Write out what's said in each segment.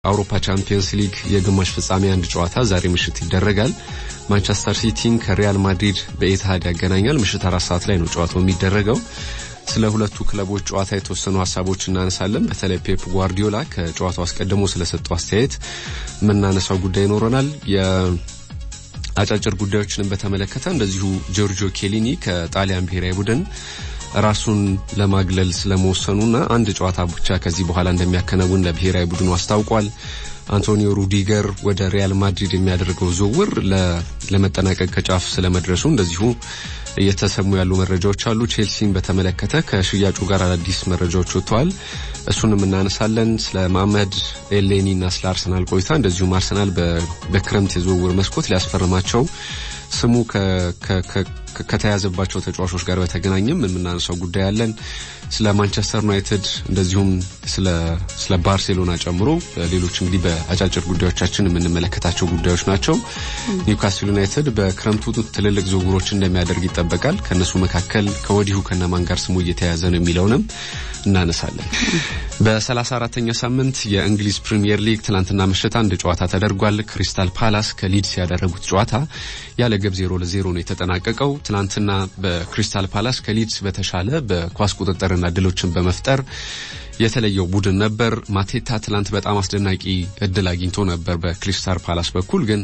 የአውሮፓ ቻምፒየንስ ሊግ የግማሽ ፍጻሜ አንድ ጨዋታ ዛሬ ምሽት ይደረጋል። ማንቸስተር ሲቲን ከሪያል ማድሪድ በኢትሃድ ያገናኛል። ምሽት 4 ሰዓት ላይ ነው ጨዋታው የሚደረገው። ስለ ሁለቱ ክለቦች ጨዋታ የተወሰኑ ሐሳቦች እናነሳለን። በተለይ ፔፕ ጓርዲዮላ ከጨዋታው አስቀድሞ ስለሰጠው አስተያየት ምናነሳው ጉዳይ ይኖረናል። የአጫጭር ጉዳዮችን በተመለከተ እንደዚሁ ጆርጂዮ ኬሊኒ ከጣሊያን ብሔራዊ ቡድን ራሱን ለማግለል ስለመወሰኑና አንድ ጨዋታ ብቻ ከዚህ በኋላ እንደሚያከናውን ለብሔራዊ ቡድኑ አስታውቋል። አንቶኒዮ ሩዲገር ወደ ሪያል ማድሪድ የሚያደርገው ዝውውር ለመጠናቀቅ ከጫፍ ስለመድረሱ እንደዚሁ እየተሰሙ ያሉ መረጃዎች አሉ። ቼልሲን በተመለከተ ከሽያጩ ጋር አዲስ መረጃዎች ወጥተዋል። እሱንም እናነሳለን። ስለ መሐመድ ኤሌኒና ስለ አርሰናል ቆይታ እንደዚሁም አርሰናል በክረምት የዝውውር መስኮት ሊያስፈርማቸው ስሙ ከተያዘባቸው ተጫዋቾች ጋር በተገናኘም የምናነሳው ጉዳይ አለን። ስለ ማንቸስተር ዩናይትድ እንደዚሁም ስለ ባርሴሎና ጨምሮ ሌሎች እንግዲህ በአጫጭር ጉዳዮቻችን የምንመለከታቸው ጉዳዮች ናቸው። ኒውካስል ዩናይትድ በክረምቱ ትልልቅ ዝውውሮች እንደሚያደርግ ይጠበቃል። ከነሱ መካከል ከወዲሁ ከነማን ጋር ስሙ እየተያዘ ነው የሚለውንም እናነሳለን። በ34ኛ ሳምንት የእንግሊዝ ፕሪሚየር ሊግ ትናንትና ምሽት አንድ ጨዋታ ተደርጓል። ክሪስታል ፓላስ ከሊድስ ያደረጉት ጨዋታ ያለ ግብ 0-0 ነው የተጠናቀቀው። ትናንትና በክሪስታል ፓላስ ከሊድስ በተሻለ በኳስ ቁጥጥርና ድሎችን በመፍጠር የተለየው ቡድን ነበር። ማቴታ ትናንት በጣም አስደናቂ እድል አግኝቶ ነበር በክሪስታል ፓላስ በኩል ግን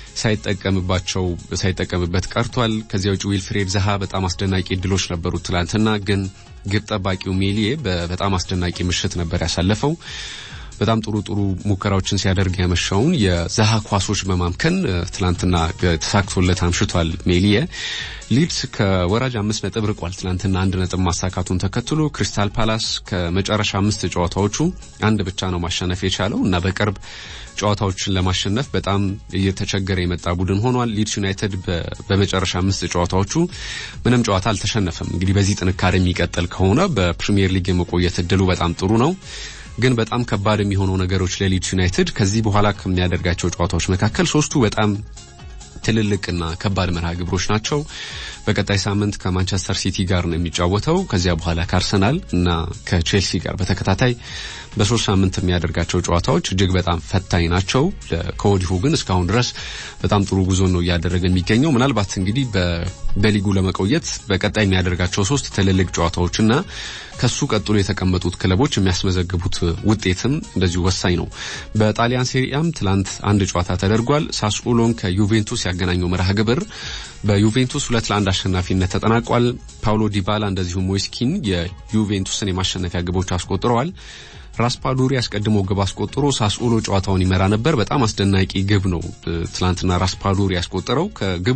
ሳይጠቀምበት ቀርቷል። ከዚያው ውጪ ዊልፍሬድ ዛሃ በጣም አስደናቂ እድሎች ነበሩት ትናንትና ግን ግብ ጠባቂው ሜሊዬ በጣም አስደናቂ ምሽት ነበር ያሳለፈው። በጣም ጥሩ ሙከራዎችን ሲያደርግ ያመሻውን የዛሃ ኳሶች በማምከን ትላንትና ተሳክቶለት አምሽቷል ሜሊዬ። ሊድስ ከወራጅ 5 ነጥብ ርቋል። ትላንትና 1 ነጥብ ማሳካቱን ተከትሎ ክሪስታል ፓላስ ከመጨረሻ 5 ጨዋታዎቹ አንድ ብቻ ነው ማሸነፍ የቻለው እና በቅርብ ጨዋታዎችን ለማሸነፍ በጣም እየተቸገረ የመጣ ቡድን ሆኗል። ሊድስ ዩናይትድ በመጨረሻ 5 ጨዋታዎቹ ምንም ጨዋታ አልተሸነፈም። እንግዲህ በዚህ ጥንካሬ የሚቀጥል ከሆነ በፕሪሚየር ሊግ የመቆየት እድሉ በጣም ጥሩ ነው። ግን በጣም ከባድ የሚሆነው ነገሮች ለሊድስ ዩናይትድ ከዚህ በኋላ ከሚያደርጋቸው ጨዋታዎች መካከል 3ቱ በጣም ትልልቅና ከባድ መርሃ ግብሮች ናቸው። በቀጣይ ሳምንት ከማንቸስተር ሲቲ ጋር ነው የሚጫወተው። ከዚያ በኋላ ከአርሰናል እና ከቼልሲ ጋር በተከታታይ በ3 ሳምንት የሚያደርጋቸው ጨዋታዎች እጅግ በጣም ፈታኝ ናቸው። ከወዲሁ ግን እስካሁን ድረስ በጣም ጥሩ ጉዞ ነው እያደረገ የሚገኘው። ምናልባት እንግዲህ በሊጉ ለመቆየት በቀጣይ የሚያደርጋቸው 3 ትልልቅ ጨዋታዎችና ከሱ ቀጥሎ የተቀመጡት ክለቦች የሚያስመዘግቡት ውጤትም እንደዚሁ ወሳኝ ነው። በጣሊያን ሴሪአም ትላንት አንድ ጨዋታ ተደርጓል። ሳስኡሎን ከዩቬንቱስ ያገናኘው መርሃ ግብር በዩቬንቱስ 2-1 አሸናፊነት ተጠናቋል። ፓውሎ ዲባላ እንደዚሁ ሞይስኪን የዩቬንቱስን የማሸነፊያ ግቦች አስቆጥረዋል። ራስፓዶሪ አስቀድሞ ግብ አስቆጥሮ ሳስኡሎ ጨዋታውን ይመራ ነበር። በጣም አስደናቂ ግብ ነው ትላንትና ራስፓዶሪ ያስቆጠረው።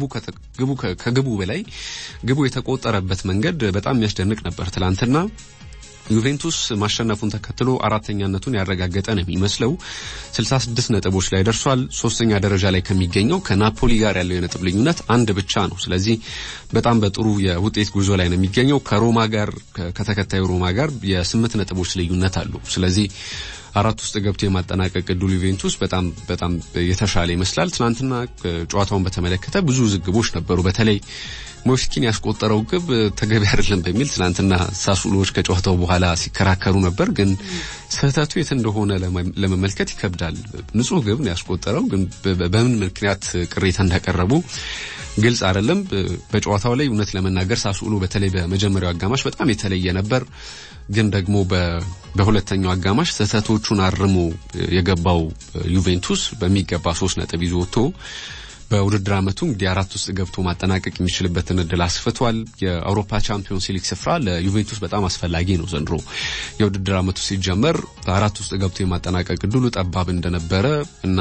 ከግቡ በላይ ግቡ የተቆጠረበት መንገድ በጣም የሚያስደንቅ ነበር ትላንትና። ዩቬንቱስ ማሸነፉን ተከትሎ አራተኛነቱን ያረጋገጠ ነው የሚመስለው። 66 ነጥቦች ላይ ደርሷል። 3ኛ ደረጃ ላይ ከሚገኘው ከናፖሊ ጋር ያለው የነጥብ ልዩነት 1 ብቻ ነው። ስለዚህ በጣም በጥሩ የውጤት ጉዞ ላይ ነው የሚገኘው። ከሮማ ጋር ከተከታዩ ሮማ ጋር የ8 ነጥቦች ልዩነት አሉ። ስለዚህ 4 ውስጥ ገብቶ የማጠናቀቅ እድሉ ዩቬንቱስ በጣም የተሻለ ይመስላል። ትናንትና ጨዋታውን በተመለከተ ብዙ ዝግቦች ነበሩ። በተለይ ሞይስኪን ያስቆጠረው ግብ ተገቢ አይደለም በሚል ትናንትና ሳሱሎች ከጨዋታው በኋላ ሲከራከሩ ነበር። ግን ስህተቱ የት እንደሆነ ለመመልከት ይከብዳል። ንጹህ ግብ ነው ያስቆጠረው። ግን በምን ምክንያት ቅሬታ እንዳቀረቡ ግልጽ አይደለም። በጨዋታው ላይ እውነት ለመናገር ሳሱሎ በተለይ በመጀመሪያው አጋማሽ በጣም የተለየ ነበር። ግን ደግሞ በሁለተኛው አጋማሽ ስህተቶቹን አርሞ የገባው ዩቬንቱስ በሚገባ 3 ነጥብ ይዞ ወጥቶ በውድድር ዓመቱ እንግዲህ 4 ውስጥ ገብቶ ማጠናቀቅ የሚችልበትን እድል አስፍቷል። የአውሮፓ ቻምፒየንስ ሊግ ስፍራ ለዩቬንቱስ በጣም አስፈላጊ ነው። ዘንድሮ የውድድር ዓመቱ ሲጀመር 4 ውስጥ ገብቶ የማጠናቀቅ እድሉ ጠባብ እንደነበረ እና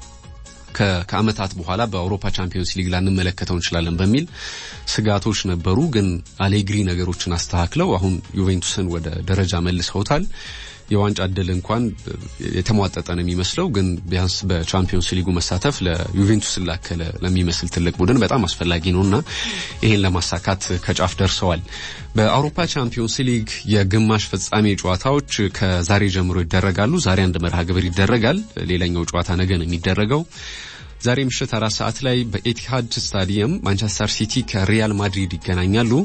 ከአመታት በኋላ በአውሮፓ ቻምፒየንስ ሊግ ላንመለከተው እንችላለን በሚል ስጋቶች ነበሩ። ግን አሌግሪ ነገሮችን አስተካክለው አሁን ዩቬንቱስን ወደ ደረጃ መልሰውታል። የዋንጫ እድል እንኳን የተሟጠጠ ነው የሚመስለው። ግን ቢያንስ በቻምፒየንስ ሊጉ መሳተፍ ለዩቬንቱስ ላከለ ለሚመስል ትልቅ ቡድን በጣም አስፈላጊ ነውና ይሄን ለማሳካት ከጫፍ ደርሰዋል። በአውሮፓ ቻምፒየንስ ሊግ የግማሽ ፍጻሜ ጨዋታዎች ከዛሬ ጀምሮ ይደረጋሉ። ዛሬ አንድ መርሃ ግብር ይደረጋል። ሌላኛው ጨዋታ ነገ ነው የሚደረገው። ዛሬ ምሽት 4 ሰዓት ላይ በኤቲሃድ ስታዲየም ማንቸስተር ሲቲ ከሪያል ማድሪድ ይገናኛሉ።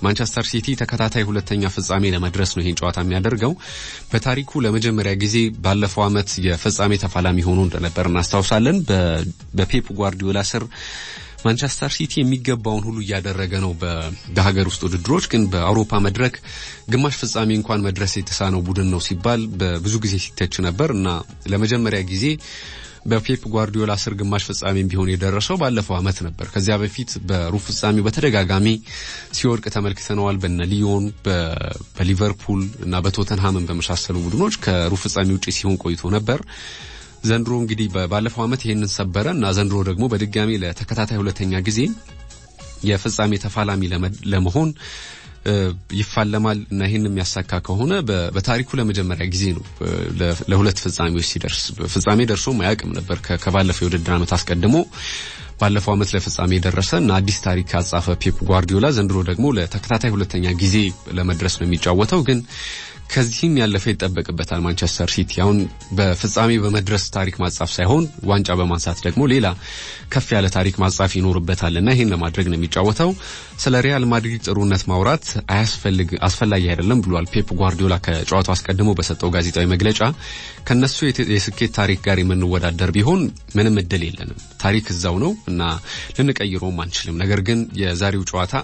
ማንቸስተር ሲቲ ተከታታይ ሁለተኛ ፍጻሜ ለመድረስ ነው ይሄን ጨዋታ የሚያደርገው። በታሪኩ ለመጀመሪያ ጊዜ ባለፈው አመት የፍጻሜ ተፋላሚ ሆኖ እንደነበር እናስታውሳለን። በፔፕ ጓርዲዮላ ስር ማንቸስተር ሲቲ የሚገባውን ሁሉ እያደረገ ነው በሀገር ውስጥ ውድድሮች፣ ግን በአውሮፓ መድረክ ግማሽ ፍጻሜ እንኳን መድረስ የተሳነው ቡድን ነው ሲባል በብዙ ጊዜ ሲተች ነበር እና ለመጀመሪያ ጊዜ በፔፕ ጓርዲዮላ ስር ግማሽ ፍጻሜም ቢሆን የደረሰው ባለፈው አመት ነበር። ከዚያ በፊት በሩብ ፍጻሜው በተደጋጋሚ ሲወርቅ ተመልክተነዋል። በነ ሊዮን፣ በሊቨርፑል እና በቶተንሃምን በመሳሰሉ ቡድኖች ከሩብ ፍጻሜ ውጪ ሲሆን ቆይቶ ነበር። ዘንድሮ እንግዲህ ባለፈው አመት ይሄንን ሰበረ እና ዘንድሮ ደግሞ በድጋሚ ለተከታታይ ሁለተኛ ጊዜ የፍጻሜ ተፋላሚ ለመሆን ይፋለማል እና ይሄን የሚያሳካ ከሆነ በታሪኩ ለመጀመሪያ ጊዜ ነው ለሁለት ፍጻሜዎች ሲደርስ። ፍጻሜ ደርሶ ማያውቅም ነበር ከባለፈው የውድድር አመት አስቀድሞ ባለፈው አመት ለፍጻሜ ደረሰ እና አዲስ ታሪክ ያጻፈ ፔፕ ጓርዲዮላ ዘንድሮ ደግሞ ለተከታታይ ሁለተኛ ጊዜ ለመድረስ ነው የሚጫወተው። ግን ከዚህም ያለፈ ይጠበቅበታል ማንቸስተር ሲቲ። አሁን በፍጻሜ በመድረስ ታሪክ ማጻፍ ሳይሆን ዋንጫ በማንሳት ደግሞ ሌላ ከፍ ያለ ታሪክ ማጻፍ ይኖርበታልና ይሄን ለማድረግ ነው የሚጫወተው። ስለ ሪያል ማድሪድ ጥሩነት ማውራት አስፈላጊ አይደለም ብሏል ፔፕ ጓርዲዮላ ከጨዋታው አስቀድሞ በሰጠው ጋዜጣዊ መግለጫ። ከነሱ የስኬት ታሪክ ጋር የምንወዳደር ቢሆን ምንም እድል የለንም። ታሪክ እዛው ነው እና ልንቀይረውም አንችልም። ነገር ግን የዛሬው ጨዋታ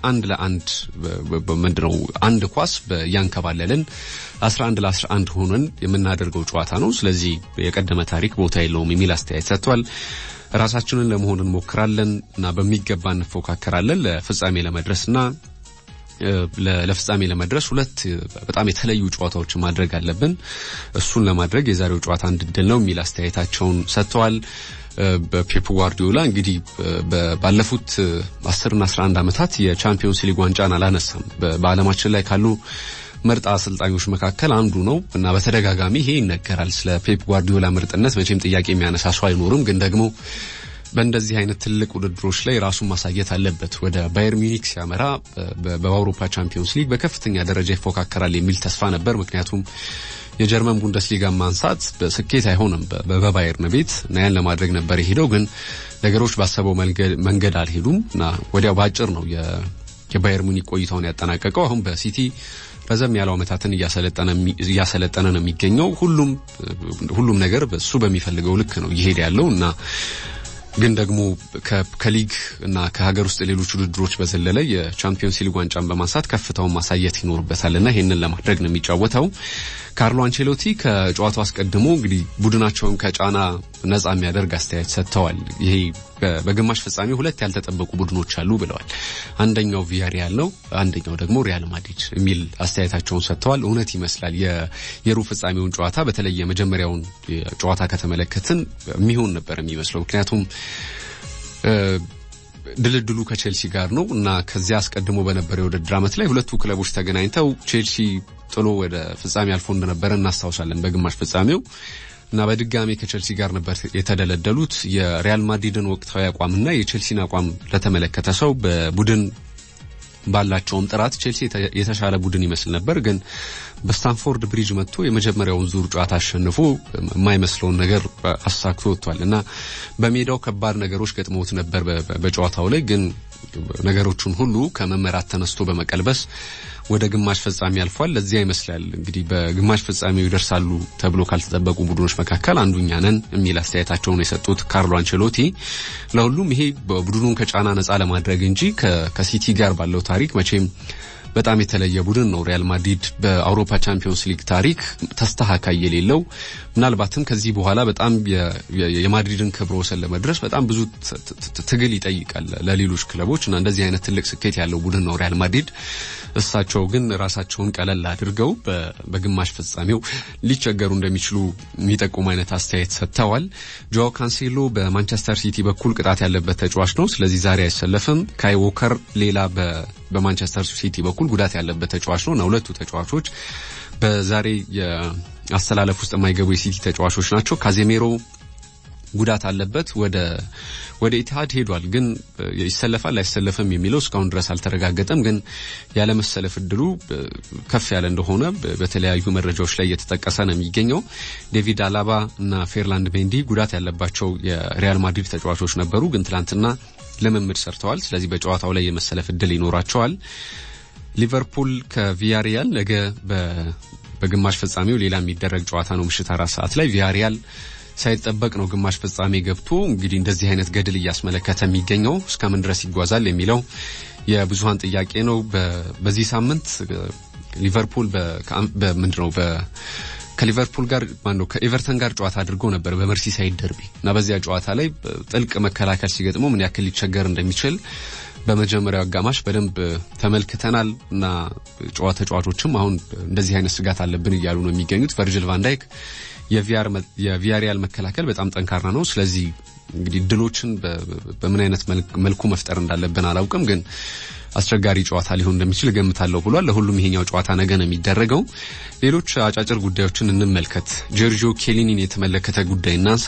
አንድ ኳስ በያንከባለልን 11 ለ11 ሆነን የምናደርገው ጨዋታ ነው። ስለዚህ የቀደመ ታሪክ ቦታ የለውም የሚል አስተያየት ሰጥቷል። ራሳችንን ለመሆን እንሞክራለን እና በሚገባ እንፎካከራለን ለፍጻሜ ለመድረስና ለፍጻሜ ለመድረስ ሁለት በጣም የተለዩ ጨዋታዎችን ማድረግ አለብን። እሱን ለማድረግ የዛሬው ጨዋታ እንድል ነው የሚል አስተያየታቸውን ሰጥተዋል። በፔፕ ጓርዲዮላ እንግዲህ ባለፉት 10 እና 11 አመታት የቻምፒዮንስ ሊግ ዋንጫን አላነሳም። በዓለማችን ላይ ካሉ ምርጥ አሰልጣኞች መካከል አንዱ ነው እና በተደጋጋሚ ይሄ ይነገራል። ስለ ፔፕ ጓርዲዮላ ምርጥነት መቼም ጥያቄ የሚያነሳ ሰው አይኖርም። ግን ደግሞ በእንደዚህ አይነት ትልቅ ውድድሮች ላይ ራሱን ማሳየት አለበት። ወደ ባየር ሚኒክ ሲያመራ በአውሮፓ ቻምፒዮንስ ሊግ በከፍተኛ ደረጃ ይፎካከራል የሚል ተስፋ ነበር። ምክንያቱም የጀርመን ቡንደስሊጋ ማንሳት በስኬት አይሆንም በባየርን ቤት እና ያን ለማድረግ ነበር የሄደው። ግን ነገሮች ባሰበው መንገድ አልሄዱም እና ወዲያው ባጭር ነው የባየር ሙኒክ ቆይታውን ያጠናቀቀው። አሁን በሲቲ ረዘም ያለው አመታትን እያሰለጠነ ነው የሚገኘው። ሁሉም ነገር በሱ በሚፈልገው ልክ ነው እየሄደ ያለው እና ግን ደግሞ ከሊግ እና ከሀገር ውስጥ ሌሎች ውድድሮች በዘለለ የቻምፒዮንስ ሊግ ዋንጫን በማንሳት ከፍታውን ማሳየት ይኖርበታልና ይሄንን ለማድረግ ነው የሚጫወተው። ካርሎ አንቸሎቲ ከጨዋታው አስቀድሞ እንግዲህ ቡድናቸውን ከጫና ነፃ የሚያደርግ አስተያየት ሰጥተዋል። ይሄ በግማሽ ፍጻሜ ሁለት ያልተጠበቁ ቡድኖች አሉ ብለዋል። አንደኛው ቪያሪያል ነው፣ አንደኛው ደግሞ ሪያል ማድሪድ የሚል አስተያየታቸውን ሰጥተዋል። እውነት ይመስላል። የሩብ ፍጻሜውን ጨዋታ በተለይ የመጀመሪያውን ጨዋታ ከተመለከትን የሚሆን ነበር የሚመስለው። ምክንያቱም ድልድሉ ከቼልሲ ጋር ነው እና ከዚያ አስቀድሞ በነበረው የውድድር አመት ላይ ሁለቱ ክለቦች ተገናኝተው ቼልሲ ጥሎ ወደ ፍጻሜ አልፎ እንደነበረ እናስታውሳለን በግማሽ ፍጻሜው እና በድጋሚ ከቼልሲ ጋር ነበር የተደለደሉት። የሪያል ማድሪድን ወቅታዊ አቋምና የቼልሲን አቋም ለተመለከተ ሰው በቡድን ባላቸውም ጥራት ቼልሲ የተሻለ ቡድን ይመስል ነበር። ግን በስታንፎርድ ብሪጅ መጥቶ የመጀመሪያውን ዙር ጨዋታ አሸንፎ የማይመስለውን ነገር አሳክቶ ወጥቷል እና በሜዳው ከባድ ነገሮች ገጥመውት ነበር በጨዋታው ላይ። ግን ነገሮቹን ሁሉ ከመመራት ተነስቶ በመቀልበስ ወደ ግማሽ ፍጻሜ አልፏል። ለዚያ ይመስላል እንግዲህ በግማሽ ፍጻሜው ይደርሳሉ ተብሎ ካልተጠበቁ ቡድኖች መካከል አንዱኛ ነን የሚል አስተያየታቸውን የሰጡት ካርሎ አንቸሎቲ ለሁሉም ይሄ ቡድኑን ከጫና ነፃ ለማድረግ እንጂ ከሲቲ ጋር ባለው ታሪክ መቼም በጣም የተለየ ቡድን ነው ሪያል ማድሪድ። በአውሮፓ ቻምፒዮንስ ሊግ ታሪክ ተስተካካይ የሌለው ምናልባትም ከዚህ በኋላ በጣም የማድሪድን ክብረ ወሰን ለመድረስ በጣም ብዙ ትግል ይጠይቃል ለሌሎች ክለቦች እና እንደዚህ አይነት ትልቅ ስኬት ያለው ቡድን ነው ሪያል ማድሪድ። እሳቸው ግን ራሳቸውን ቀለል አድርገው በግማሽ ፍጻሜው ሊቸገሩ እንደሚችሉ የሚጠቁም አይነት አስተያየት ሰጥተዋል። ጆao ካንሴሎ በማንቸስተር ሲቲ በኩል ቅጣት ያለበት ተጫዋች ነው። ስለዚህ ዛሬ አይሰለፍም። ካይ ዎከር ሌላ በማንቸስተር ሲቲ በኩል ጉዳት ያለበት ተጫዋች ነው እና ሁለቱ ተጫዋቾች በዛሬ የአስተላለፍ ውስጥ የማይገቡ የሲቲ ተጫዋቾች ናቸው። ካዜሜሮ ጉዳት አለበት፣ ወደ ኢቲሃድ ሄዷል። ግን ይሰለፋል አይሰለፍም የሚለው እስካሁን ድረስ አልተረጋገጠም። ግን ያለ መሰለፍ እድሉ ከፍ ያለ እንደሆነ በተለያዩ መረጃዎች ላይ እየተጠቀሰ ነው የሚገኘው። ዴቪድ አላባ እና ፌርላንድ ሜንዲ ጉዳት ያለባቸው የሪያል ማድሪድ ተጫዋቾች ነበሩ፣ ግን ትላንትና ልምምድ ሰርተዋል። ስለዚህ በጨዋታው ላይ የመሰለፍ እድል ይኖራቸዋል። ሊቨርፑል ከቪያሪያል ነገ በግማሽ ፍጻሜው ሌላ የሚደረግ ጨዋታ ነው ምሽት 4 ሰዓት ላይ ቪያሪያል ሳይጠበቅ ነው ግማሽ ፍጻሜ ገብቶ እንግዲህ እንደዚህ አይነት ገድል እያስመለከተ የሚገኘው እስከምን ድረስ ይጓዛል የሚለው የብዙሃን ጥያቄ ነው በዚህ ሳምንት ሊቨርፑል በምንድነው ከሊቨርፑል ጋር ማነው ከኤቨርተን ጋር ጨዋታ አድርጎ ነበር በመርሲሳይድ ደርቢ እና በዚያ ጨዋታ ላይ ጥልቅ መከላከል ሲገጥመው ምን ያክል ሊቸገር እንደሚችል በመጀመሪያው አጋማሽ በደንብ ተመልክተናል እና ተጫዋቾችም አሁን እንደዚህ አይነት ስጋት አለብን እያሉ ነው የሚገኙት ቨርጂል ቫን ዳይክ የቪያሪያል መከላከል በጣም ጠንካራ ነው ስለዚህ እንግዲህ ድሎችን በምን አይነት መልኩ መፍጠር እንዳለብን አላውቅም ግን አስቸጋሪ ጨዋታ ሊሆን እንደሚችል ገምታለሁ ብሏል ለሁሉም ይሄኛው ጨዋታ ነገ ነው የሚደረገው ሌሎች አጫጭር ጉዳዮችን እንመልከት ጆርጂዮ ኬሊኒን የተመለከተ ጉዳይ እናንሳ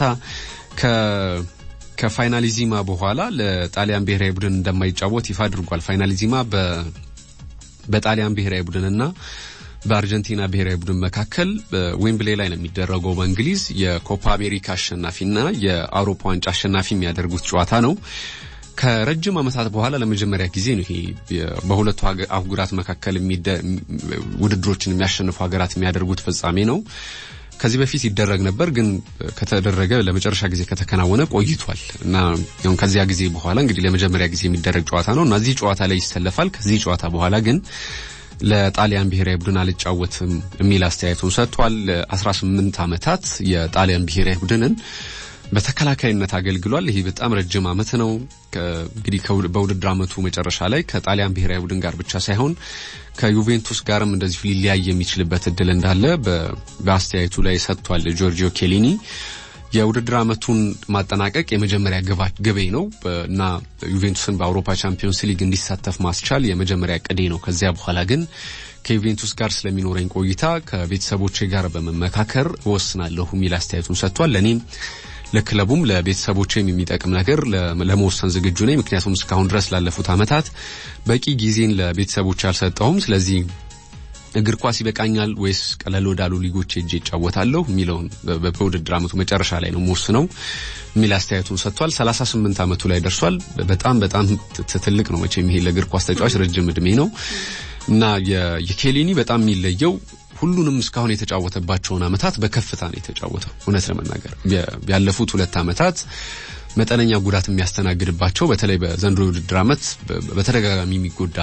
ከፋይናሊዚማ በኋላ ለጣሊያን ብሔራዊ ቡድን እንደማይጫወት ይፋ አድርጓል ፋይናሊዚማ በጣሊያን ብሔራዊ ቡድንና በአርጀንቲና ብሔራዊ ቡድን መካከል በዌምብሌ ላይ ነው የሚደረገው በእንግሊዝ የኮፓ አሜሪካ አሸናፊና የአውሮፓ ዋንጫ አሸናፊ የሚያደርጉት ጨዋታ ነው ከረጅም ዓመታት በኋላ ለመጀመሪያ ጊዜ ነው ይሄ በሁለቱ አህጉራት መካከል ውድድሮችን የሚያሸንፉ ሀገራት የሚያደርጉት ፍጻሜ ነው ከዚህ በፊት ይደረግ ነበር ግን ከተደረገ ለመጨረሻ ጊዜ ከተከናወነ ቆይቷል እና ያው ከዚያ ጊዜ በኋላ እንግዲህ ለመጀመሪያ ጊዜ የሚደረግ ጨዋታ ነው እና እዚህ ጨዋታ ላይ ይሰለፋል ከዚህ ጨዋታ በኋላ ግን ለጣሊያን ብሔራዊ ቡድን አልጫወትም የሚል አስተያየቱን ሰጥቷል 18 ዓመታት የጣሊያን ብሔራዊ ቡድንን በተከላካይነት አገልግሏል ይሄ በጣም ረጅም ዓመት ነው እንግዲህ በውድድር ዓመቱ መጨረሻ ላይ ከጣሊያን ብሔራዊ ቡድን ጋር ብቻ ሳይሆን ከዩቬንቱስ ጋርም እንደዚህ ሊለያይ የሚችልበት እድል እንዳለ በአስተያየቱ ላይ ሰጥቷል ጆርጂዮ ኬሊኒ የውድድር ዓመቱን ማጠናቀቅ የመጀመሪያ ግቤ ነው እና ዩቬንቱስን በአውሮፓ ቻምፒዮንስ ሊግ እንዲሳተፍ ማስቻል የመጀመሪያ ቅዴ ነው ከዚያ በኋላ ግን ከዩቬንቱስ ጋር ስለሚኖረኝ ቆይታ ከቤተሰቦቼ ጋር በመመካከር ወስናለሁ የሚል አስተያየቱን ሰጥቷል ለኔም ለክለቡም ለቤተሰቦቼም የሚጠቅም ነገር ለመወሰን ዝግጁ ነኝ ምክንያቱም እስካሁን ድረስ ላለፉት ዓመታት በቂ ጊዜን ለቤተሰቦቼ አልሰጠሁም ስለዚህ እግር ኳስ ይበቃኛል ወይስ ቀለል ወዳሉ ሊጎች ሄጄ እጫወታለሁ የሚለውን በውድድር ዓመቱ መጨረሻ ላይ ነው መወስነው የሚል አስተያየቱን ሰጥቷል 38 ዓመቱ ላይ ደርሷል በጣም ትልቅ ነው መቼም ይሄ ለእግር ኳስ ተጫዋች ረጅም እድሜ ነው እና የኬሊኒ በጣም የሚለየው ሁሉንም እስካሁን የተጫወተባቸውን ዓመታት በከፍታ ነው የተጫወተው እውነት ለመናገር ያለፉት 2 ዓመታት መጠነኛ ጉዳት የሚያስተናግድባቸው በተለይ በዘንድሮ ውድድር ዓመት በተደጋጋሚ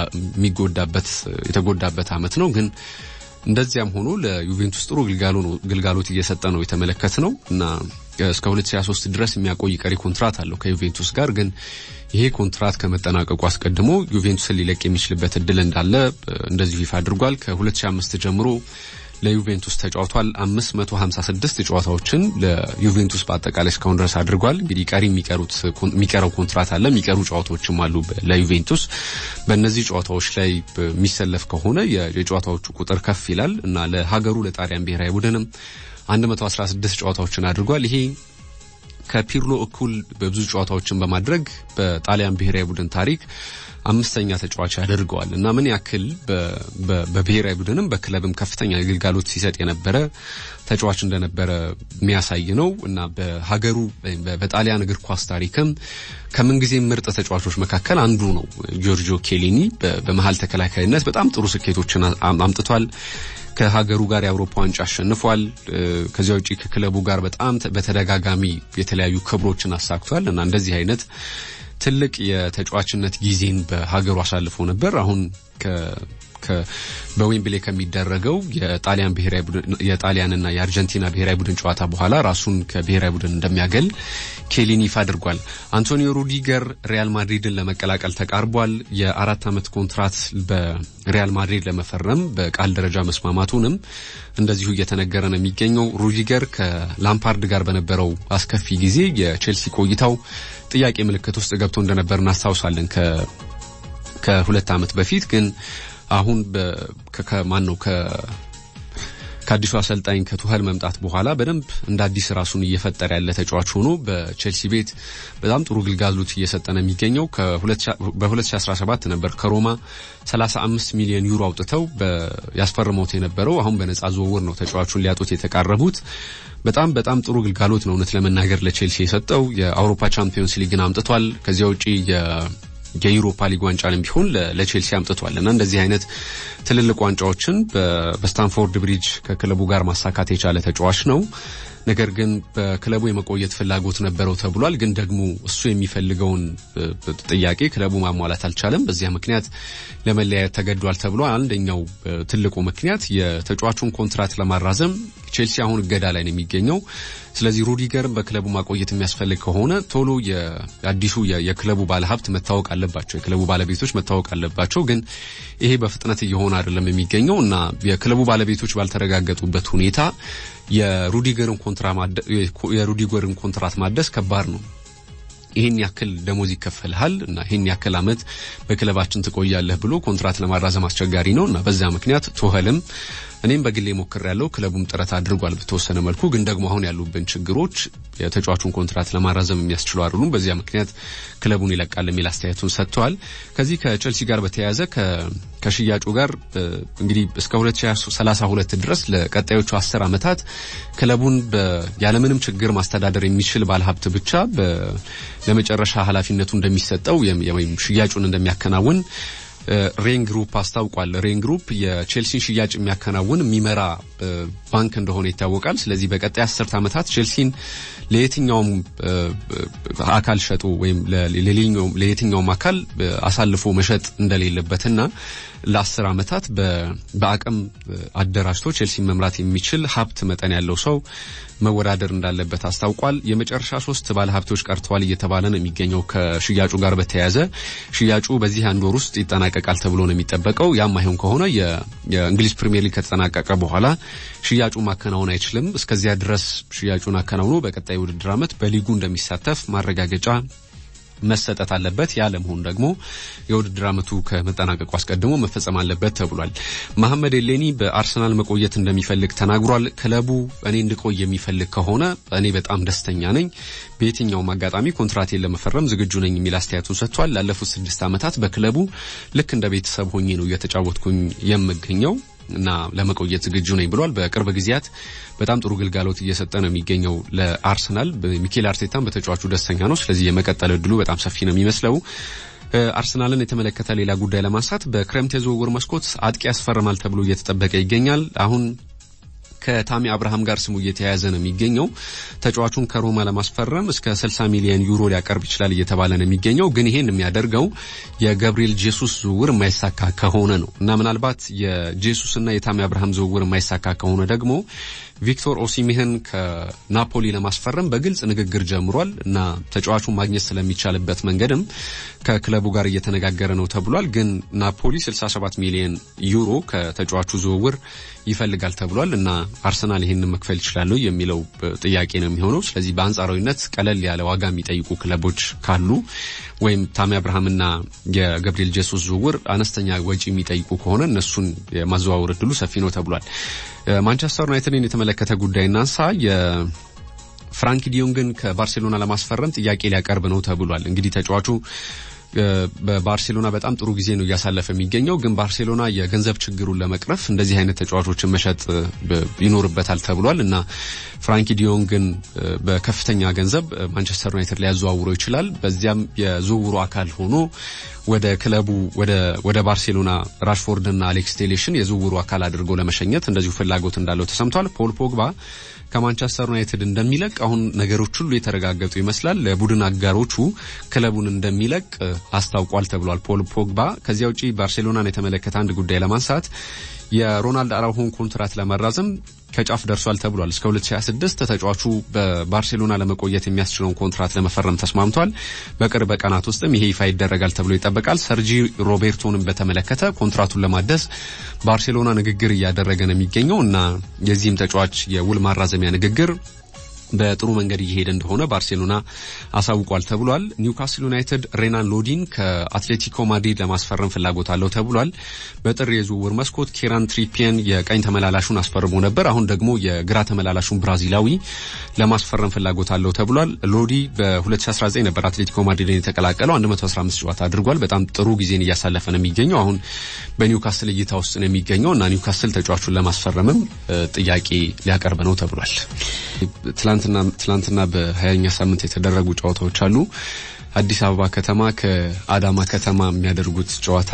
የተጎዳበት ዓመት ነው ግን እንደዚያም ሆኖ ለዩቬንቱስ ጥሩ ግልጋሎት እየሰጠ ነው የተመለከተነው እና እስከ 2023 ድረስ የሚያቆይ ቀሪ ኮንትራት አለው ከዩቬንቱስ ጋር ግን ይሄ ኮንትራት ከመጠናቀቁ አስቀድሞ ዩቬንቱስን ሊለቅ የሚችልበት እድል እንዳለ እንደዚህ ይፋ አድርጓል ከ2005 ጀምሮ ለዩቬንቱስ ተጫውቷል 556 ጨዋታዎችን ለዩቬንቱስ በአጠቃላይ እስካሁን ድረስ አድርጓል እንግዲህ ቀሪ የሚቀረው ኮንትራት አለ የሚቀሩ ጨዋታዎችም አሉ ለዩቬንቱስ በእነዚህ ጨዋታዎች ላይ የሚሰለፍ ከሆነ የጨዋታዎቹ ቁጥር ከፍ ይላል እና ለሀገሩ ለጣሊያን ብሔራዊ ቡድንም 116 ጨዋታዎችን አድርጓል ይሄ ከፒርሎ እኩል በብዙ ጨዋታዎችን በማድረግ በጣሊያን ብሔራዊ ቡድን ታሪክ አምስተኛ ተጫዋች ያደርገዋል እና ምን ያክል በብሔራዊ ቡድንም በክለብም ከፍተኛ ግልጋሎት ሲሰጥ የነበረ ተጫዋች እንደነበረ የሚያሳይ ነው እና በሀገሩ በጣሊያን እግር ኳስ ታሪክም ከምንጊዜ ምርጥ ተጫዋቾች መካከል አንዱ ነው ጆርጂዮ ኬሊኒ በመሃል ተከላካይነት በጣም ጥሩ ስኬቶችን አምጥቷል ከሀገሩ ጋር የአውሮፓ ዋንጫ አሸንፏል ከዚያ ውጪ ከክለቡ ጋር በጣም በተደጋጋሚ የተለያዩ ክብሮችን አሳክቷል እና እንደዚህ አይነት ትልቅ የተጫዋችነት ጊዜን በሀገሩ አሳልፎ ነበር አሁን በዌምብሌ ከሚደረገው የጣሊያን ብሔራዊ ቡድን የጣሊያንና የአርጀንቲና ብሔራዊ ቡድን ጨዋታ በኋላ ራሱን ከብሔራዊ ቡድን እንደሚያገል ኬሊኒ ይፋ አድርጓል አንቶኒዮ ሩዲገር ሪያል ማድሪድን ለመቀላቀል ተቃርቧል የ4 ዓመት ኮንትራት በሪያል ማድሪድ ለመፈረም በቃል ደረጃ መስማማቱንም እንደዚሁ እየተነገረ ነው የሚገኘው ሩዲገር ከላምፓርድ ጋር በነበረው አስከፊ ጊዜ የቼልሲ ቆይታው ጥያቄ ምልክት ውስጥ ገብቶ እንደነበር እናስታውሳለን ከ2 ዓመት በፊት ግን አሁን ከአዲሱ አሰልጣኝ ከቱኸል መምጣት በኋላ በደንብ እንደ አዲስ ራሱን እየፈጠረ ያለ ተጫዋች ሆኖ በቼልሲ ቤት በጣም ጥሩ ግልጋሎት እየሰጠ ነው የሚገኘው በ2017 ነበር ከሮማ 35 ሚሊዮን ዩሮ አውጥተው ያስፈርመውት የነበረው አሁን በነፃ ዝውውር ነው ተጫዋቹን ሊያጡት የተቃረቡት በጣም ጥሩ ግልጋሎት ነው እውነት ለመናገር ለቼልሲ የሰጠው የአውሮፓ ቻምፒዮንስ ሊግን አምጥቷል ከዚያ ውጪ የዩሮፓ ሊግ ዋንጫንም ቢሆን ለቼልሲ አምጥቷልና እንደዚህ አይነት ትልልቅ ዋንጫዎችን በስታንፎርድ ብሪጅ ከክለቡ ጋር ማሳካት የቻለ ተጫዋች ነው። ነገር ግን በክለቡ የመቆየት ፍላጎት ነበረው ተብሏል። ግን ደግሞ እሱ የሚፈልገውን ጥያቄ ክለቡ ማሟላት አልቻለም። በዚያ ምክንያት ለመለያየት ተገዷል ተብሏል። አንደኛው ትልቁ ምክንያት የተጫዋቹን ኮንትራት ለማራዘም ቼልሲ አሁን እገዳ ላይ ነው የሚገኘው። ስለዚህ ሩዲገርን በክለቡ ማቆየት የሚያስፈልግ ከሆነ ቶሎ የአዲሱ የክለቡ ባለሀብት መታወቅ አለባቸው፣ የክለቡ ባለቤቶች መታወቅ አለባቸው። ግን ይሄ በፍጥነት እየሆነ አይደለም የሚገኘው እና የክለቡ ባለቤቶች ባልተረጋገጡበት ሁኔታ የሩዲገርን ኮንትራት ማደስ ከባድ ነው። ይሄን ያክል ደሞዝ ይከፈልሃል እና ይሄን ያክል አመት በክለባችን ትቆያለህ ብሎ ኮንትራት ለማራዘም አስቸጋሪ ነውና በዛ ምክንያት ቶኸልም እኔም በግሌ ሞክሬያለሁ፣ ክለቡም ጥረት አድርጓል በተወሰነ መልኩ። ግን ደግሞ አሁን ያሉብን ችግሮች የተጫዋቹን ኮንትራት ለማራዘም የሚያስችሉ አይደሉም፣ በዚያ ምክንያት ክለቡን ይለቃል የሚል አስተያየቱን ሰጥቷል። ከዚህ ከቼልሲ ጋር በተያያዘ ከሽያጩ ጋር እንግዲህ እስከ 2032 ድረስ ለቀጣዮቹ 10 አመታት ክለቡን ያለምንም ችግር ማስተዳደር የሚችል ባለሀብት ብቻ ለመጨረሻ ኃላፊነቱ እንደሚሰጠው ወይም ሽያጩን እንደሚያከናውን ሬን ግሩፕ አስታውቋል። ሬን ግሩፕ የቼልሲን ሽያጭ የሚመራ ባንክ እንደሆነ ይታወቃል። ስለዚህ በቀጣይ 10 አመታት ቼልሲን ለየትኛውም አካል ሸጡ ወይም ለየትኛውም አካል አሳልፎ መሸጥ እንደሌለበትና ለ10 አመታት በአቅም አደራጅቶ ቼልሲን መምራት የሚችል ሀብት መጠን ያለው ሰው መወዳደር እንዳለበት አስታውቋል። የመጨረሻ 3 ባለ ሀብቶች ቀርተዋል እየተባለ ነው የሚገኘው። ከሽያጩ ጋር በተያያዘ ሽያጩ በዚህ አንድ ወር ውስጥ ይጠናቀቃል ተብሎ ነው የሚጠበቀው። ያም አይሆን ከሆነ የእንግሊዝ ፕሪሚየር ሊግ ከተጠናቀቀ በኋላ ሽያጩ ማከናወን አይችልም። እስከዚያ ድረስ ሽያጩን አከናውኖ በቀጣይ ውድድር አመት በሊጉ እንደሚሳተፍ ማረጋገጫ መሰጠት አለበት። ያለመሆን ደግሞ የውድድር አመቱ ከመጠናቀቁ አስቀድሞ መፈጸም አለበት ተብሏል። መሐመድ ኤሌኒ በአርሰናል መቆየት እንደሚፈልግ ተናግሯል። ክለቡ እኔ እንድቆይ የሚፈልግ ከሆነ እኔ በጣም ደስተኛ ነኝ፣ በየትኛውም አጋጣሚ ኮንትራቴን ለመፈረም ዝግጁ ነኝ የሚል አስተያየቱን ሰጥቷል። ላለፉት 6 አመታት በክለቡ ልክ እንደ ቤተሰብ ሆኜ ነው እየተጫወትኩኝ የምገኘው እና ለመቆየት ዝግጁ ነኝ ብሏል። በቅርብ ጊዜያት በጣም ጥሩ ግልጋሎት እየሰጠ ነው የሚገኘው ለአርሰናል። ሚኬል አርቴታም በተጫዋቹ ደስተኛ ነው። ስለዚህ የመቀጠል እድሉ በጣም ሰፊ ነው የሚመስለው። አርሰናልን የተመለከተ ሌላ ጉዳይ ለማንሳት በክረምት የዝውውር መስኮት አጥቂ ያስፈርማል ተብሎ እየተጠበቀ ይገኛል። አሁን ከታሚ አብርሃም ጋር ስሙ እየተያያዘ ነው የሚገኘው። ተጫዋቹን ከሮማ ለማስፈረም እስከ 60 ሚሊዮን ዩሮ ሊያቀርብ ይችላል እየተባለ ነው የሚገኘው። ግን ይሄን የሚያደርገው የጋብሪኤል ጄሱስ ዝውውር የማይሳካ ከሆነ ነው እና ምናልባት የጄሱስና የታሚ አብርሃም ዝውውር የማይሳካ ከሆነ ደግሞ ቪክቶር ኦሲሜህን ከናፖሊ ለማስፈረም በግልጽ ንግግር ጀምሯል እና ተጫዋቹን ማግኘት ስለሚቻልበት መንገድም ከክለቡ ጋር እየተነጋገረ ነው ተብሏል። ግን ናፖሊ 67 ሚሊዮን ዩሮ ከተጫዋቹ ዝውውር ይፈልጋል ተብሏል እና አርሰናል ይሄንን መክፈል ይችላል የሚለው ጥያቄ ነው የሚሆነው። ስለዚህ በአንጻራዊነት ቀለል ያለ ዋጋ የሚጠይቁ ክለቦች ካሉ ወይም ታሚ አብርሃምና የጋብሪኤል ጄሱስ ዝውውር አነስተኛ ወጪ የሚጠይቁ ከሆነ እነሱን የማዘዋወር እድሉ ሰፊ ነው ተብሏል። ማንቸስተር ዩናይትድን የተመለከተ ጉዳይ እናንሳ። የፍራንኪ ዲዮንግን ከባርሴሎና ለማስፈረም ጥያቄ ሊያቀርብ ነው ተብሏል። እንግዲህ ተጫዋቹ በባርሴሎና በጣም ጥሩ ጊዜ ነው እያሳለፈ የሚገኘው። ግን ባርሴሎና የገንዘብ ችግሩን ለመቅረፍ እንደዚህ አይነት ተጫዋቾችን መሸጥ ይኖርበታል ተብሏል እና ፍራንኪ ዲዮንግን በከፍተኛ ገንዘብ ማንቸስተር ዩናይትድ ሊያዘዋውረው ይችላል። በዚያም የዝውውሩ አካል ሆኖ ወደ ክለቡ ወደ ባርሴሎና ራሽፎርድና አሌክስ ቴሌሽን የዝውውሩ አካል አድርጎ ለመሸኘት እንደዚሁ ፍላጎት እንዳለው ተሰምቷል። ፖል ፖግባ ከማንቸስተር ዩናይትድ እንደሚለቅ አሁን ነገሮች ሁሉ የተረጋገጡ ይመስላል። ለቡድን አጋሮቹ ክለቡን እንደሚለቅ አስታውቋል ተብሏል ፖል ፖግባ። ከዚያ ውጪ ባርሴሎናን የተመለከተ አንድ ጉዳይ ለማንሳት የሮናልዶ አራውሆን ኮንትራት ለማራዘም ከጫፍ ደርሷል ተብሏል። እስከ 2026 ተጫዋቹ በባርሴሎና ለመቆየት የሚያስችለውን ኮንትራት ለመፈረም ተስማምቷል። በቅርብ ቀናት ውስጥም ይሄ ይፋ ይደረጋል ተብሎ ይጠበቃል። ሰርጂ ሮቤርቶንም በተመለከተ ኮንትራቱን ለማደስ ባርሴሎና ንግግር እያደረገ ነው የሚገኘው እና የዚህም ተጫዋች የውል ማራዘሚያ ንግግር በጥሩ መንገድ እየሄደ እንደሆነ ባርሴሎና አሳውቋል ተብሏል። ኒውካስል ዩናይትድ ሬናን ሎዲን ከአትሌቲኮ ማድሪድ ለማስፈረም ፍላጎት አለው ተብሏል። በጥር የዝውውር መስኮት ኬራን ትሪፒየን የቀኝ ተመላላሹን አስፈርሞ ነበር። አሁን ደግሞ የግራ ተመላላሹን ብራዚላዊ ለማስፈረም ፍላጎት አለው ተብሏል። ሎዲ በ2019 ነበር አትሌቲኮ ማድሪድን የተቀላቀለው። 115 ጨዋታ አድርጓል። በጣም ጥሩ ጊዜን እያሳለፈ ነው የሚገኘው። አሁን በኒውካስል እይታ ውስጥ ነው የሚገኘው እና ኒውካስል ተጫዋቹን ለማስፈረምም ጥያቄ ሊያቀርብ ነው ተብሏል። ትላንትና በ20ኛ ሳምንት የተደረጉ ጨዋታዎች አሉ። አዲስ አበባ ከተማ ከአዳማ ከተማ የሚያደርጉት ጨዋታ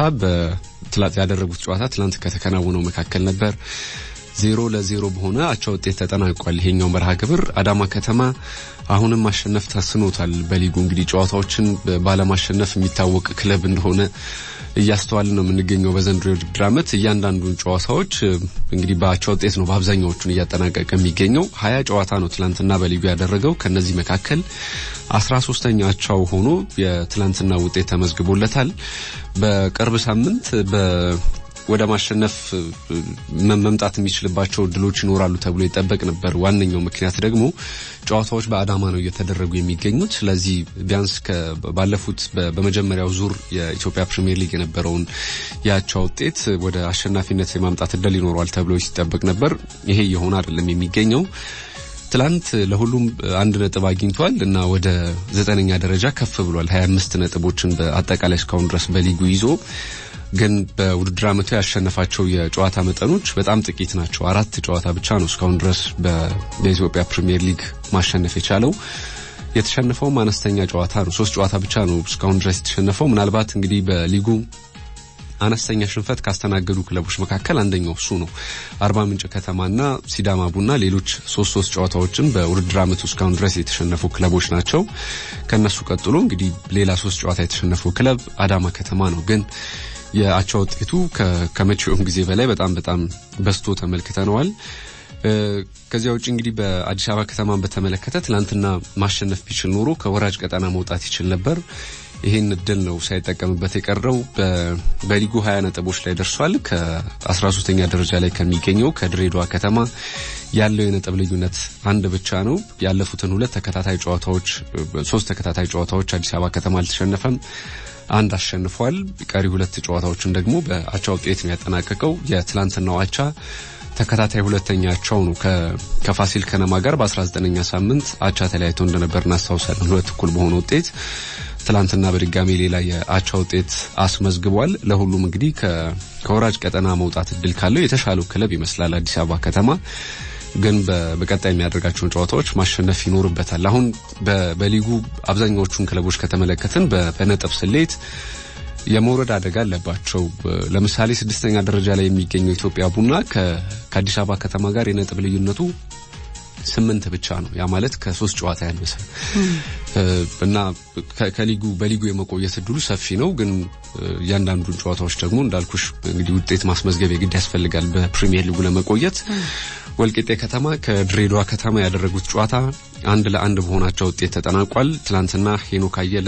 ትላንት ከተከናወነው መካከል ነበር። 0-0 በሆነ አቻ ውጤት ተጠናቋል። ይሄኛው መርሃ ግብር አዳማ ከተማ አሁንም ማሸነፍ ተስኖታል። በሊጉ እንግዲህ ጨዋታዎችን ባለማሸነፍ የሚታወቅ ክለብ እንደሆነ እያስተዋልን ነው የምንገኘው። በዘንድሮ የውድድር ዓመት እያንዳንዱን ጨዋታዎች እንግዲህ በአቻ ውጤት ነው በአብዛኛዎቹን እያጠናቀቀ የሚገኘው። 20 ጨዋታ ነው ትላንትና በሊጉ ያደረገው። ከነዚህ መካከል 13ኛ አቻው ሆኖ የትላንትና ውጤት ተመዝግቦለታል። በቅርብ ሳምንት ወደ ማሸነፍ መምጣት የሚችልባቸው ድሎች ይኖራሉ ተብሎ ይጠበቅ ነበር። ዋነኛው ምክንያት ደግሞ ጨዋታዎች በአዳማ ነው እየተደረጉ የሚገኙት። ስለዚህ ቢያንስ ባለፉት በመጀመሪያው ዙር የኢትዮጵያ ፕሪሚየር ሊግ የነበረውን ያቻ ውጤት ወደ አሸናፊነት የማምጣት እድል ይኖራል ተብሎ ሲጠበቅ ነበር። ይሄ የሆነ አይደለም የሚገኘው። ትላንት ለሁሉም 1 ነጥብ አግኝቷል እና ወደ 9ኛ ደረጃ ከፍ ብሏል። 25 ነጥቦችን በአጠቃላይ እስካሁን ድረስ በሊጉ ይዞ ግን በውድድር ዓመቱ ያሸነፋቸው የጨዋታ መጠኖች በጣም ጥቂት ናቸው። 4 ጨዋታ ብቻ ነው እስካሁን ድረስ በኢትዮጵያ ፕሪሚየር ሊግ ማሸነፍ የቻለው። የተሸነፈውም አነስተኛ ጨዋታ ነው። 3 ጨዋታ ብቻ ነው እስካሁን ድረስ የተሸነፈው። ምናልባት እንግዲህ በሊጉ አነስተኛ ሽንፈት ካስተናገዱ ክለቦች መካከል አንደኛው እሱ ነው። አርባ ምንጭ ከተማና ሲዳማ ቡና ሌሎች 3 ጨዋታዎችን በውድድር ዓመቱ እስካሁን ድረስ የተሸነፉ ክለቦች ናቸው። ከነሱ ቀጥሎ እንግዲህ ሌላ 3 ጨዋታ የተሸነፈው ክለብ አዳማ ከተማ ነው። ግን የአቻ ውጤቱ ከመቼውም ጊዜ በላይ በጣም በስቶ ተመልክተነዋል። ከዚያ ውጪ እንግዲህ በአዲስ አበባ ከተማን በተመለከተ ትላንትና ማሸነፍ ቢችል ኖሮ ከወራጅ ቀጠና መውጣት ይችል ነበር። ይሄን እድል ነው ሳይጠቀምበት የቀረው። በሊጉ 20 ነጥቦች ላይ ደርሷል። ከ13ኛ ደረጃ ላይ ከሚገኘው ከድሬዳዋ ከተማ ያለው የነጥብ ልዩነት 1 ብቻ ነው። ያለፉትን 3 ተከታታይ ጨዋታዎች አዲስ አበባ ከተማ አልተሸነፈም፣ 1 አሸንፏል። ቀሪ 2 ጨዋታዎችን ደግሞ በአቻ ውጤት ነው ያጠናቀቀው። የትላንትናው አቻ ተከታታይ 2ኛ አቻው ነው። ከፋሲል ከነማ ጋር በ19ኛ ሳምንት አቻ ተለያይቶ እንደነበር እናስታውሳለን። 2-2 በሆነ ውጤት ትላንትና በድጋሚ ሌላ የአቻ ውጤት አስመዝግቧል። ለሁሉም እንግዲህ ከወራጅ ቀጠና መውጣት እድል ካለው የተሻለው ክለብ ይመስላል አዲስ አበባ ከተማ። ግን በቀጣይ የሚያደርጋቸውን ጨዋታዎች ማሸነፍ ይኖርበታል። አሁን በሊጉ አብዛኛዎቹን ክለቦች ከተመለከትን በነጥብ ስሌት የመውረድ አደጋ አለባቸው። ለምሳሌ 6ኛ ደረጃ ላይ የሚገኘው ኢትዮጵያ ቡና ከአዲስ አበባ ከተማ ጋር የነጥብ ልዩነቱ 8 ብቻ ነው። ያ ማለት ከ3 ጨዋታ ያነሰ እና በሊጉ የመቆየት እድሉ ሰፊ ነው። ግን ያንዳንዱን ጨዋታዎች ደግሞ እንዳልኩሽ እንግዲህ ውጤት ማስመዝገብ የግድ ያስፈልጋል በፕሪሚየር ሊጉ ለመቆየት። ወልቂጤ ከተማ ከድሬዳዋ ከተማ ያደረጉት ጨዋታ 1-1 በሆናቸው ውጤት ተጠናቋል። ትላንትና ሄኖክ አየለ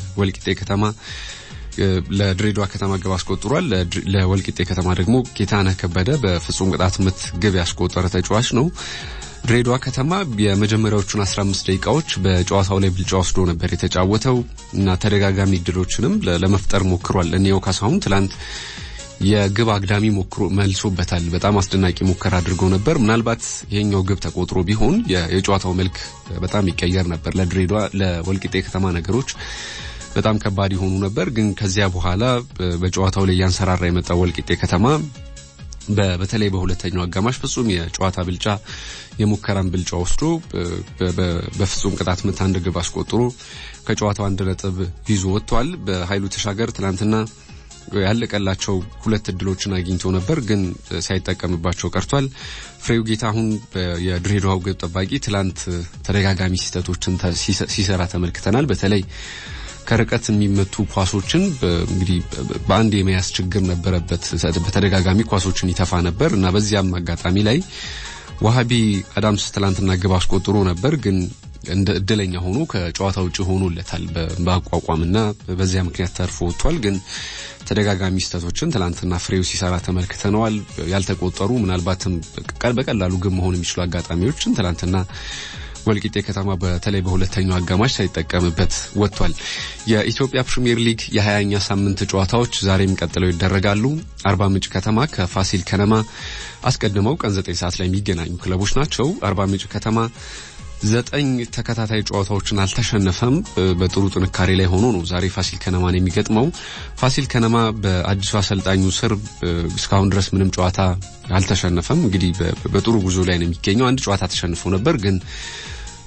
ለድሬዳዋ ከተማ ግብ አስቆጥሯል። ለወልቂጤ ከተማ ደግሞ ጌታነህ ከበደ በፍጹም ቅጣት ምት ግብ ያስቆጠረ ተጫዋች ነው። ድሬዳዋ ከተማ የመጀመሪያዎቹን 15 ደቂቃዎች በጨዋታው ላይ ብልጫ ወስዶ ነበር የተጫወተው እና ተደጋጋሚ ድሎችንም ለመፍጠር ሞክሯል። እኔው ካሳሁን ትላንት የግብ አግዳሚ መልሶበታል። በጣም አስደናቂ ሙከራ አድርጎ ነበር። ምናልባት ይሄኛው ግብ ተቆጥሮ ቢሆን የጨዋታው መልክ በጣም ይቀየር ነበር። ለወልቂጤ ከተማ ነገሮች በጣም ከባድ ይሆኑ ነበር። ግን ከዚያ በኋላ በጨዋታው ላይ ያንሰራራ የመጣው ወልቂጤ ከተማ በተለይ በሁለተኛው አጋማሽ ፍጹም የጨዋታ ብልጫ የሙከራን ብልጫ ወስዶ በፍጹም ቅጣት ምት 1 ግብ አስቆጥሮ ከጨዋታው 1 ነጥብ ይዞ ወጥቷል። በኃይሉ ተሻገር ትላንትና ያለቀላቸው 2 እድሎችን አግኝቶ ነበር፣ ግን ሳይጠቀምባቸው ቀርቷል። ፍሬው ጌታሁን የድሬዳዋው ግብ ጠባቂ ትላንት ተደጋጋሚ ስህተቶችን ሲሰራ ተመልክተናል። በተለይ ከርቀት የሚመቱ ኳሶችን እንግዲህ በአንድ የመያዝ ችግር ነበረበት። በተደጋጋሚ ኳሶችን ይተፋ ነበር እና በዚያም አጋጣሚ ላይ ዋሃቢ አዳምስ ትላንትና ግብ አስቆጥሮ ነበር፣ ግን እንደ እድለኛ ሆኖ ከጨዋታ ውጪ ሆኖለታል በአቋቋምና በዚያ ምክንያት ተርፎ ወጥቷል። ግን ተደጋጋሚ ስህተቶችን ትላንትና ፍሬው ሲሰራ ተመልክተነዋል። ያልተቆጠሩ ምናልባትም በቀላሉ ግብ መሆን የሚችሉ አጋጣሚዎችን ትላንትና ወልቂጤ ከተማ በተለይ በሁለተኛው አጋማሽ ሳይጠቀምበት ወጥቷል። የኢትዮጵያ ፕሪሚየር ሊግ የ20ኛ ሳምንት ጨዋታዎች ዛሬም ቀጥለው ይደረጋሉ። አርባ ምንጭ ከተማ ከፋሲል ከነማ አስቀድመው ቀን 9 ሰዓት ላይ የሚገናኙ ክለቦች ናቸው። አርባ ምንጭ ከተማ 9 ተከታታይ ጨዋታዎችን አልተሸነፈም። በጥሩ ጥንካሬ ላይ ሆኖ ነው ዛሬ ፋሲል ከነማን የሚገጥመው። ፋሲል ከነማ በአዲሱ አሰልጣኙ ስር እስካሁን ድረስ ምንም ጨዋታ አልተሸነፈም። እንግዲህ በጥሩ ጉዞ ላይ ነው የሚገኘው። 1 ጨዋታ ተሸንፎ ነበር፣ ግን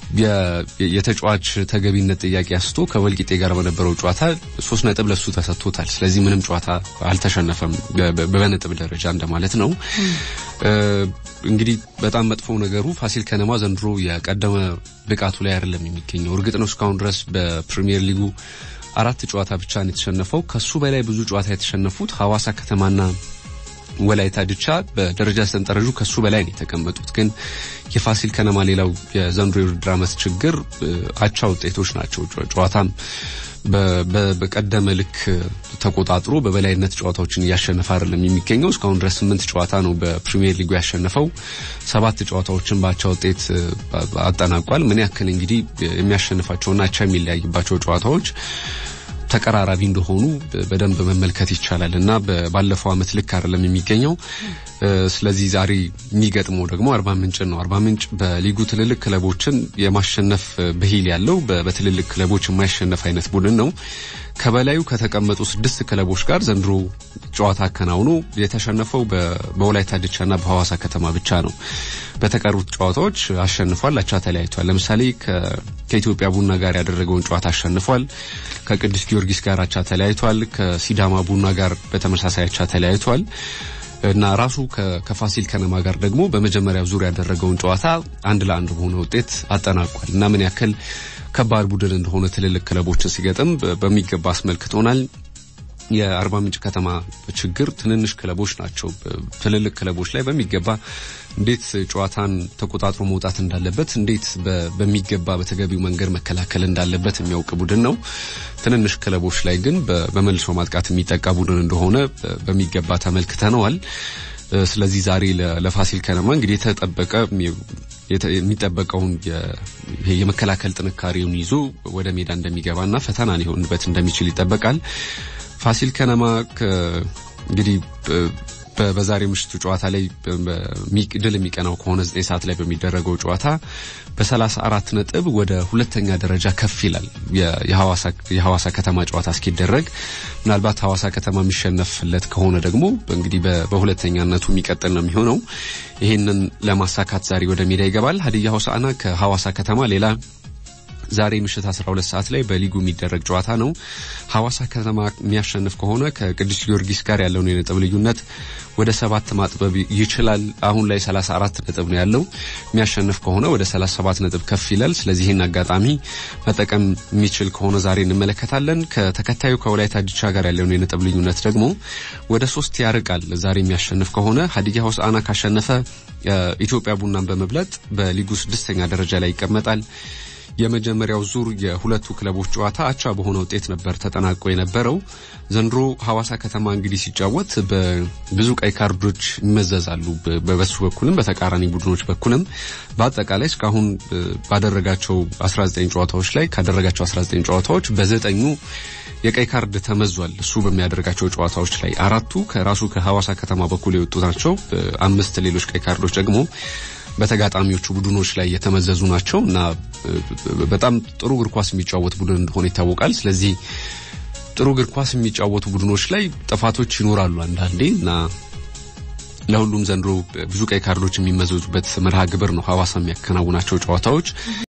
የተጫዋች ተገቢነት ጥያቄ አስቶ ከወልቂጤ ጋር በነበረው ጨዋታ 3 ነጥብ ለሱ ተሰጥቶታል። ስለዚህ ምንም ጨዋታ አልተሸነፈም በነጥብ ደረጃ እንደማለት ነው። እንግዲህ በጣም መጥፎ ነገሩ ፋሲል ከነማ ዘንድሮ የቀደመ ብቃቱ ላይ አይደለም የሚገኘው። እርግጥ ነው እስካሁን ድረስ በፕሪሚየር ሊጉ 4 ጨዋታ ብቻ ነው የተሸነፈው። ከሱ በላይ ብዙ ጨዋታ የተሸነፉት ሐዋሳ ከተማና ወላይታ ድቻ በደረጃ ሰንጠረዡ ከሱ በላይ ነው የተቀመጡት። ግን የፋሲል ከነማ ሌላው የዘንድሮ የውድድር ዓመት ችግር አቻ ውጤቶች ናቸው። ጨዋታም በቀደመ ልክ ተቆጣጥሮ በበላይነት ጨዋታዎችን እያሸነፈ አይደለም የሚገኘው። እስካሁን ድረስ 8 ጨዋታ ነው በፕሪሚየር ሊጉ ያሸነፈው። 7 ጨዋታዎችን በአቻ ውጤት አጠናቋል። ምን ያክል እንግዲህ የሚያሸንፋቸውና አቻ የሚለያይባቸው ጨዋታዎች ተቀራራቢ እንደሆኑ በደንብ መመልከት ይቻላልና ባለፈው አመት ልክ አይደለም የሚገኘው። ስለዚህ ዛሬ የሚገጥመው ደግሞ አርባ ምንጭ ነው። አርባ ምንጭ በሊጉ ትልልቅ ክለቦችን የማሸነፍ ብሂል ያለው በትልልቅ ክለቦች የማይሸነፍ አይነት ቡድን ነው። ከበላዩ ከተቀመጡ 6 ክለቦች ጋር ዘንድሮ ጨዋታ አከናውኖ የተሸነፈው በወላይታ ድቻና በሐዋሳ ከተማ ብቻ ነው። በተቀሩት ጨዋታዎች አሸንፏል፣ አቻ ተለያይቷል። ለምሳሌ ከኢትዮጵያ ቡና ጋር ያደረገውን ጨዋታ አሸንፏል። ከቅዱስ ጊዮርጊስ ጋር አቻ ተለያይቷል። ከሲዳማ ቡና ጋር በተመሳሳይ አቻ ተለያይቷል። እና ራሱ ከፋሲል ከነማ ጋር ደግሞ በመጀመሪያው ዙር ያደረገውን ጨዋታ 1-1 በሆነ ውጤት አጠናቋል። እና ምን ያክል ከባድ ቡድን እንደሆነ ትልልቅ ክለቦችን ሲገጥም በሚገባ አስመልክቶናል። የአርባ ምንጭ ከተማ ችግር ትንንሽ ክለቦች ናቸው። ትልልቅ ክለቦች ላይ በሚገባ እንዴት ጨዋታን ተቆጣጥሮ መውጣት እንዳለበት፣ እንዴት በሚገባ በተገቢው መንገድ መከላከል እንዳለበት የሚያውቅ ቡድን ነው። ትንንሽ ክለቦች ላይ ግን በመልሶ ማጥቃት የሚጠቃ ቡድን እንደሆነ በሚገባ ተመልክተነዋል። ስለዚህ ዛሬ ለፋሲል ከነማ እንግዲህ የሚጠበቀውን የመከላከል ጥንካሬውን ይዞ ወደ ሜዳ እንደሚገባና ፈተና ሊሆንበት እንደሚችል ይጠበቃል። ፋሲል ከነማ እንግዲህ በዛሬ ምሽቱ ጨዋታ ላይ ድል የሚቀናው ከሆነ 9 ሰዓት ላይ በሚደረገው ጨዋታ በ34 ነጥብ ወደ ሁለተኛ ደረጃ ከፍ ይላል። የሐዋሳ ከተማ ጨዋታ እስኪደረግ ምናልባት ሐዋሳ ከተማ የሚሸነፍለት ከሆነ ደግሞ እንግዲህ በሁለተኛነቱ የሚቀጥል ነው የሚሆነው። ይሄንን ለማሳካት ዛሬ ወደ ሜዳ ይገባል። ሀዲያ ሆሳዕና ከሐዋሳ ከተማ ሌላ ዛሬ ምሽት 12 ሰዓት ላይ በሊጉ የሚደረግ ጨዋታ ነው። ሐዋሳ ከተማ የሚያሸንፍ ከሆነ ከቅዱስ ጊዮርጊስ ጋር ያለውን የነጥብ ልዩነት ወደ 7 ማጥበብ ይችላል። አሁን ላይ 34 ነጥብ ነው ያለው። የሚያሸንፍ ከሆነ ወደ 37 ነጥብ ከፍ ይላል። ስለዚህ ይህን አጋጣሚ መጠቀም የሚችል ከሆነ ዛሬ እንመለከታለን። ከተከታዩ ከወላይታ ድቻ ጋር ያለውን የነጥብ ልዩነት ደግሞ ወደ 3 ያርቃል። ዛሬ የሚያሸንፍ ከሆነ ሀዲያ ሆሳዕና ካሸነፈ ኢትዮጵያ ቡናን በመብለጥ በሊጉ 6ኛ ደረጃ ላይ ይቀመጣል። የመጀመሪያው ዙር የሁለቱ ክለቦች ጨዋታ አቻ በሆነ ውጤት ነበር ተጠናቆ የነበረው። ዘንድሮ ሐዋሳ ከተማ እንግዲህ ሲጫወት በብዙ ቀይ ካርዶች ይመዘዛሉ። በበሱ በኩልም በተቃራኒ ቡድኖች በኩልም በአጠቃላይ እስካሁን ባደረጋቸው 19 ጨዋታዎች ላይ ካደረጋቸው 19 ጨዋታዎች በ9ኙ የቀይ ካርድ ተመዟል። እሱ በሚያደርጋቸው ጨዋታዎች ላይ 4ቱ ከራሱ ከሐዋሳ ከተማ በኩል የወጡ ናቸው። 5 ሌሎች ቀይ ካርዶች ደግሞ በተጋጣሚዎቹ ቡድኖች ላይ የተመዘዙ ናቸው እና በጣም ጥሩ እግር ኳስ የሚጫወት ቡድን እንደሆነ ይታወቃል። ስለዚህ ጥሩ እግር ኳስ የሚጫወቱ ቡድኖች ላይ ጥፋቶች ይኖራሉ አንዳንዴ እና ለሁሉም ዘንድሮ ብዙ ቀይ ካርዶች የሚመዘዙበት መርሃ ግብር ነው ሐዋሳ የሚያከናውናቸው ጨዋታዎች።